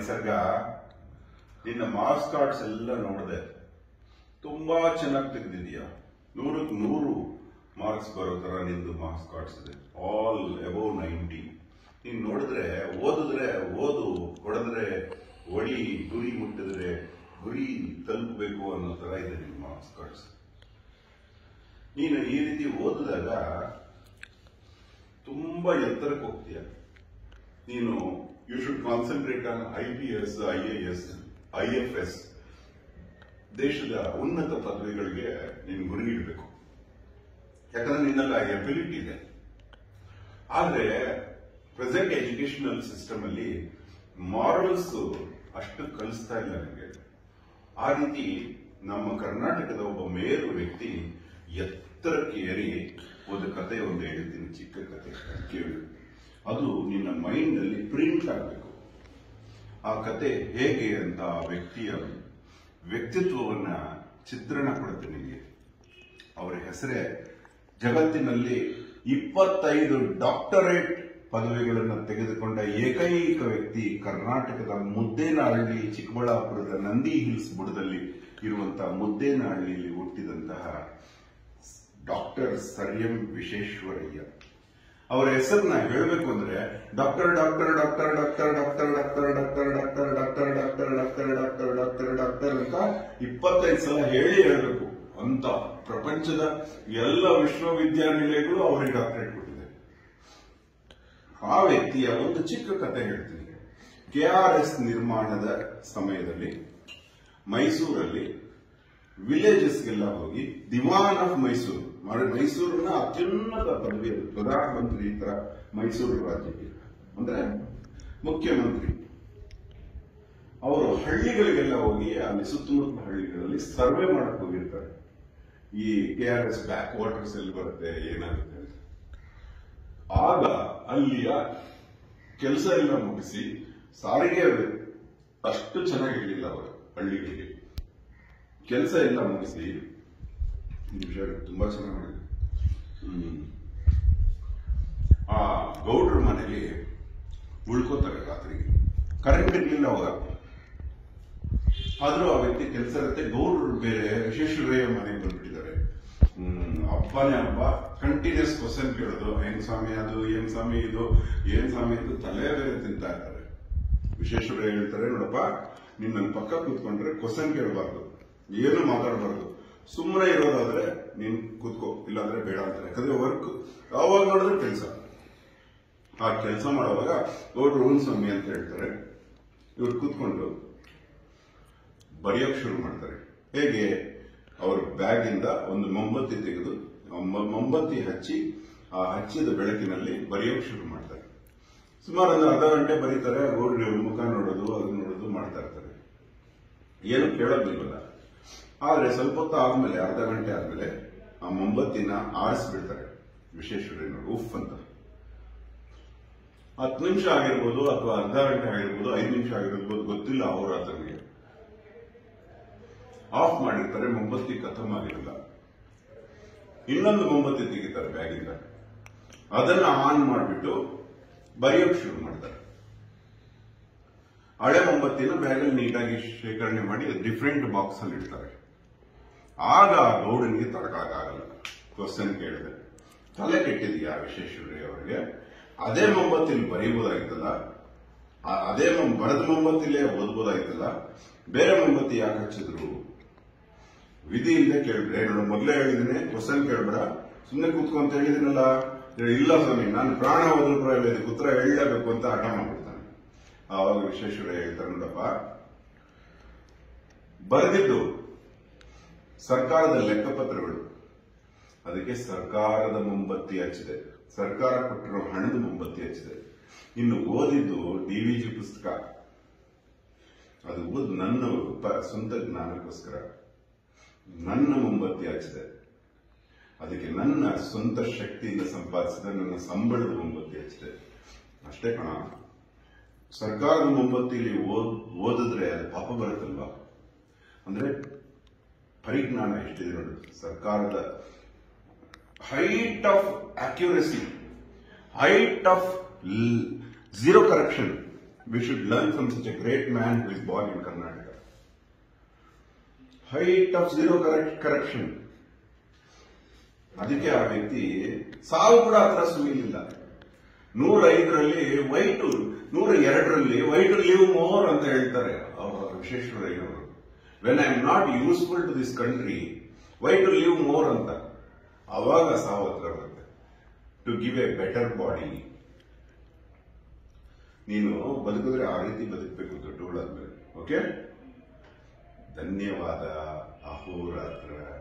ನಿಸರ್ಗ, ನಿನ್ನ marks cards ಎಲ್ಲ ನೋಡಿದೆ, ತುಂಬಾ ಚೆನ್ನಾಗಿ ತೆಗೆದಿದೀಯಾ. 100ಕ್ಕೆ 100 ಮಾರ್ಕ್ಸ್ ಬರೋ ತರ ನಿಂದು ಮಾರ್ಕ್ಸ್ ಕಾರ್ಡ್ಸ್ ಇದೆ, ಆಲ್ ಅಬೌವ್ 90. ನೀನ್ ನೋಡಿದ್ರೆ ಓದಿದ್ರೆ ಓದು, ಹೊಡೆದ್ರೆ ಒಳಿ, ಗುರಿ ಮುಟ್ಟಿದ್ರೆ ಗುರಿ ತಲುಪಬೇಕು ಅನ್ನೋ ತರ ಇದೆ ನಿಮ್ಮ ಮಾರ್ಕ್ಸ್ ಕಾರ್ಡ್ಸ್. ನೀನು ಈ ರೀತಿ ಓದಿದಾಗ ತುಂಬಾ ಎತ್ತರಕ್ಕೆ ಹೋಗ್ತೀಯ. ನೀನು you should concentrate on IPS, IAS, IFS, ದೇಶದ ಉನ್ನತ ಪದವಿಗಳಿಗೆ ನೀನು ಗುರಿ ಇಡಬೇಕು. ಯಾಕಂದ್ರೆ ನಿನ್ನಲ್ಲಿ ಆ ಎಬಿಲಿಟಿ ಇದೆ. ಆದ್ರೆ ಪ್ರೆಸೆಂಟ್ ಎಜುಕೇಶನಲ್ ಸಿಸ್ಟಮ್ ಅಲ್ಲಿ ಮಾರಲ್ಸ್ ಅಷ್ಟು ಕಲಿಸ್ತಾ ಇಲ್ಲ ನನಗೆ. ಆ ರೀತಿ ನಮ್ಮ ಕರ್ನಾಟಕದ ಒಬ್ಬ ಮೇರು ವ್ಯಕ್ತಿ ಎತ್ತರಕ್ಕೆ ಏರಿ ಒಂದು ಕತೆ ಒಂದು ಹೇಳ್ತೀನಿ, ಚಿಕ್ಕ ಕತೆ ಕೇಳಿ. ಅದು ನಿನ್ನ ಮೈಂಡ್ ಅಲ್ಲಿ ಪ್ರಿಂಟ್ ಆಗಬೇಕು. ಆ ಕತೆ ಹೇಗೆ ಅಂತ ಆ ವ್ಯಕ್ತಿಯ ವ್ಯಕ್ತಿತ್ವವನ್ನ ಚಿತ್ರಣ ಕೊಡುತ್ತೆ ನಿಮಗೆ. ಅವರ ಹೆಸರೇ ಜಗತ್ತಿನಲ್ಲಿ 25 ಡಾಕ್ಟರೇಟ್ ಪದವಿಗಳನ್ನು ತೆಗೆದುಕೊಂಡ ಏಕೈಕ ವ್ಯಕ್ತಿ, ಕರ್ನಾಟಕದ ಮುದ್ದೇನಹಳ್ಳಿ, ಚಿಕ್ಕಬಳ್ಳಾಪುರದ ನಂದಿ ಹಿಲ್ಸ್ ಬುಡದಲ್ಲಿ ಇರುವಂತಹ ಮುದ್ದೇನಹಳ್ಳಿಯಲ್ಲಿ ಹುಟ್ಟಿದಂತಹ ಡಾಕ್ಟರ್ ಸರ್ ಎಂ ವಿಶ್ವೇಶ್ವರಯ್ಯ. ಅವರ ಹೆಸರನ್ನ ಹೇಳಬೇಕು ಅಂದ್ರೆ doctor doctor doctor doctor doctor doctor doctor doctor doctor doctor doctor doctor doctor doctor ಅಂತ 25 ಸಲ ಹೇಳಬೇಕು ಅಂತ ಪ್ರಪಂಚದ ಎಲ್ಲ ವಿಶ್ವವಿದ್ಯಾನಿಲಯಗಳು ಅವರಿಗೆ ಡಾಕ್ಟರೇಟ್ ಕೊಟ್ಟಿದೆ. ಆ ವ್ಯಕ್ತಿಯ ಒಂದು ಚಿಕ್ಕ ಕತೆ ಹೇಳ್ತೀನಿ. KRS ನಿರ್ಮಾಣದ ಸಮಯದಲ್ಲಿ ಮೈಸೂರಲ್ಲಿ ವಿಲೇಜಸ್ಗೆಲ್ಲ ಹೋಗಿ ದಿವಾನ್ ಆಫ್ ಮೈಸೂರು, ಮೈಸೂರನ್ನ ಅತ್ಯುನ್ನತ ಪದವಿ, ಪ್ರಧಾನಮಂತ್ರಿ ತರ ಮೈಸೂರು ರಾಜ್ಯಕ್ಕೆ ಅಂದ್ರೆ ಮುಖ್ಯಮಂತ್ರಿ. ಅವರು ಹಳ್ಳಿಗಳಿಗೆಲ್ಲ ಹೋಗಿ ಅಲ್ಲಿ ಸುತ್ತಮುತ್ತ ಹಳ್ಳಿಗಳಲ್ಲಿ ಸರ್ವೆ ಮಾಡಕ್ ಹೋಗಿರ್ತಾರೆ. ಈ KRS ಬ್ಯಾಕ್ ವಾಟರ್ಸ್ ಎಲ್ಲಿ ಬರುತ್ತೆ, ಏನಾಗುತ್ತೆ ಅಂತ. ಆಗ ಅಲ್ಲಿಯ ಕೆಲಸ ಎಲ್ಲ ಮುಗಿಸಿ, ಸಾರಿಗೆ ಅಷ್ಟು ಚೆನ್ನಾಗಿರ್ಲಿಲ್ಲ ಅವರು ಹಳ್ಳಿಗಳಿಗೆ, ಕೆಲಸ ಎಲ್ಲ ಮುಗಿಸಿ, ವಿಷಯ ತುಂಬಾ ಚೆನ್ನಾಗಿ ಮಾಡಿದ್ರು. ಆ ಗೌಡ್ರ ಮನೆಯಲ್ಲಿ ಉಳ್ಕೋತಾರೆ ರಾತ್ರಿಗೆ. ಕರೆಂಟ್ ಇರ್ಲಿಲ್ಲ ಅವಾಗ. ಆದ್ರೂ ಆ ವ್ಯಕ್ತಿ ಕೆಲಸ ಇರುತ್ತೆ. ಗೌಡ್ರು ಬೇರೆ ವಿಶ್ವೇಶ್ವರಯ್ಯ ಮನೆಗೆ ಬಂದ್ಬಿಟ್ಟಿದ್ದಾರೆ. ಹಬ್ಬನೇ ಹಬ್ಬ, ಕಂಟಿನ್ಯೂಸ್ ಕ್ವಶನ್ ಕೇಳೋದು. ಹೆಂಗ್ ಸ್ವಾಮಿ ಅದು, ಏನ್ ಸ್ವಾಮಿ ಇದು, ಏನ್ ಸ್ವಾಮಿ ಇದು, ತಲೆ ಬೇರೆ ತಿಂತಾ ಇರ್ತಾರೆ. ವಿಶ್ವೇಶ್ವರಯ್ಯ ಹೇಳ್ತಾರೆ, ನೋಡಪ್ಪ ನೀನ್ ನನ್ನ ಪಕ್ಕ ಕೂತ್ಕೊಂಡ್ರೆ ಕ್ವಶನ್ ಕೇಳಬಾರ್ದು, ಏನು ಮಾತಾಡಬಾರ್ದು, ಸುಮ್ಮನೆ ಇರೋದಾದ್ರೆ ನೀನ್ ಕೂತ್ಕೋ, ಇಲ್ಲಾಂದ್ರೆ ಬೇಡ ಅಂತಾರೆ. ಯಾಕಂದ್ರೆ ವರ್ಕ್ ಯಾವಾಗ ನೋಡಿದ್ರೆ ಕೆಲಸ. ಆ ಕೆಲಸ ಮಾಡುವಾಗ ಗೌಡ್ರು ಸ್ವಾಮಿ ಅಂತ ಹೇಳ್ತಾರೆ. ಇವ್ರು ಕೂತ್ಕೊಂಡು ಬರೆಯೋಕ್ ಶುರು ಮಾಡ್ತಾರೆ. ಹೇಗೆ? ಅವ್ರ ಬ್ಯಾಗ್ ಇಂದ ಒಂದು ಮೊಂಬತ್ತಿ ತೆಗೆದು ಮೊಂಬತ್ತಿ ಹಚ್ಚಿ, ಆ ಹಚ್ಚಿದ ಬೆಳಕಿನಲ್ಲಿ ಬರೆಯೋಕ್ ಶುರು ಮಾಡ್ತಾರೆ. ಸುಮಾರು ಒಂದು ಅರ್ಧ ಗಂಟೆ ಬರೀತಾರೆ. ಗೌಡ್ರು ಮುಖ ನೋಡೋದು, ಅದನ್ನ ನೋಡೋದು ಮಾಡ್ತಾ ಇರ್ತಾರೆ. ಏನು ಕೇಳೋದಿಲ್ವಲ್ಲ. ಆದ್ರೆ ಸ್ವಲ್ಪ ಹೊತ್ತು ಆದ್ಮೇಲೆ, ಅರ್ಧ ಗಂಟೆ ಆದ್ಮೇಲೆ ಆ ಮೊಂಬತ್ತಿನ ಆರಿಸ್ಬಿಡ್ತಾರೆ ವಿಶ್ವೇಶ್ವರಯ್ಯನವರು, ಉಫ್ ಅಂತ. 10 ನಿಮಿಷ ಆಗಿರ್ಬೋದು, ಅಥವಾ ಅರ್ಧ ಗಂಟೆ ಆಗಿರ್ಬೋದು, 5 ನಿಮಿಷ ಆಗಿರ್ಬೋದು, ಗೊತ್ತಿಲ್ಲ ಅಹೋರಾತ್ರನಿಗೆ. ಆಫ್ ಮಾಡಿರ್ತಾರೆ, ಮೊಂಬತ್ತಿ ಖತಮ್ ಆಗಿರಲ್ಲ. ಇನ್ನೊಂದು ಮೊಂಬತ್ತಿ ತೆಗಿತಾರೆ ಬ್ಯಾಗಿಂದ, ಅದನ್ನ ಆನ್ ಮಾಡಿಬಿಟ್ಟು ಬರೆಯೋಕ್ ಶುರು ಮಾಡ್ತಾರೆ. ಹಳೆ ಮೊಂಬತ್ತಿನ ಬ್ಯಾಗಲ್ಲಿ ನೀಟಾಗಿ ಶೇಖರಣೆ ಮಾಡಿ ಡಿಫ್ರೆಂಟ್ ಬಾಕ್ಸ್ ಅಲ್ಲಿ ಇಡ್ತಾರೆ. ಆಗ ಗೌಡನಿಗೆ ತಡಕಾಗಲ್ಲ. ಕ್ವಶನ್ ಕೇಳಿದೆ, ತಲೆ ಕೆಟ್ಟಿದ್ಯಾ ವಿಶ್ವೇಶ್ವರಯ್ಯ ಅವರಿಗೆ? ಅದೇ ಮೊಂಬತ್ತಿಲಿ ಬರೀಬಹುದಾಗಿತ್ತಲ್ಲ, ಅದೇ ಬರೆದ ಮೊಂಬತ್ತಿಲೇ ಓದ್ಬೋದಾಗಿತ್ತಲ್ಲ, ಬೇರೆ ಮೊಂಬತ್ತಿ ಯಾಕೆ ಹಚ್ಚಿದ್ರು? ವಿಧಿ ಇಲ್ಲದೆ ಕೇಳಿದ್ರೆ, ನೋಡು ಮೊದಲೇ ಹೇಳಿದ್ದೀನಿ ಕ್ವಶನ್ ಕೇಳಬೇಡ, ಸುಮ್ಮನೆ ಕೂತ್ಕೊಂತ ಹೇಳಿದಿನಲ್ಲ. ಇಲ್ಲ ಸ್ವಾಮಿ, ನಾನು ಪ್ರಾಣ ಹೋದ್ರು ಪರವಾಗಿಲ್ಲ, ಉತ್ತರ ಹೇಳಲೇಬೇಕು ಅಂತ ಹಠ ಮಾಡ್ಬಿಡ್ತಾನೆ. ಆವಾಗ ವಿಶ್ವೇಶ್ವರಯ್ಯ ಹೇಳ್ತಾರೆ, ನೋಡಪ್ಪ ಬರೆದಿದ್ದು ಸರ್ಕಾರದ ಲೆಕ್ಕಪತ್ರಗಳು, ಅದಕ್ಕೆ ಸರ್ಕಾರದ ಮೊಂಬತ್ತಿ ಹಚ್ಚಿದೆ, ಸರ್ಕಾರ ಕೊಟ್ಟಿರೋ ಹಣದ ಮೊಂಬತ್ತಿ ಹಚ್ಚಿದೆ. ಇನ್ನು ಓದಿದ್ದು DVG ಪುಸ್ತಕ, ಅದು ಓದ್ ನನ್ನ ಸ್ವಂತ ಜ್ಞಾನಕ್ಕೋಸ್ಕರ ನನ್ನ ಮೊಂಬತ್ತಿ ಹಚ್ಚಿದೆ. ಅದಕ್ಕೆ ನನ್ನ ಸ್ವಂತ ಶಕ್ತಿಯಿಂದ ಸಂಪಾದಿಸಿದ ನನ್ನ ಸಂಬಳದ ಮೊಂಬತ್ತಿ ಹಚ್ಚಿದೆ. ಅಷ್ಟೇ ಕಣ. ಸರ್ಕಾರದ ಮೊಂಬತ್ತಿಲಿ ಓದಿದ್ರೆ ಅದು ಪಾಪ ಬರುತ್ತಲ್ವಾ? ಅಂದ್ರೆ ಪರಿಜ್ಞಾನ ಎಷ್ಟಿದೆ ನೋಡಿ. ಸರ್ಕಾರದ height of accuracy, height of 0 corruption, We should learn from such a great man who is born in Karnataka. Height of zero corruption. ಅದಕ್ಕೆ ಆ ವ್ಯಕ್ತಿ ಸಾವು ಕೂಡ ಹತ್ರ ಸುಳಿಲಿಲ್ಲ. 105ರಲ್ಲಿ ವೈಟ್, 102ರಲ್ಲಿ ವೈಟ್ ಲಿವ್ ಮೋರ್ ಅಂತ ಹೇಳ್ತಾರೆ ವಿಶ್ವೇಶ್ವರಯ್ಯನವರು. When I am not useful to this country, why to live more ಅಂತ. ಅವಾಗ ಸಾವು ಹತ್ರ ಬರುತ್ತೆ. To give a better body. ನೀನು ಬದುಕಿದ್ರೆ ಆ ರೀತಿ ಬದುಕಬೇಕು ದೊಡ್ಡವಳಾದ್ಮೇಲೆ. ಓಕೆ, ಧನ್ಯವಾದ. ಅಹೋರಾತ್ರ.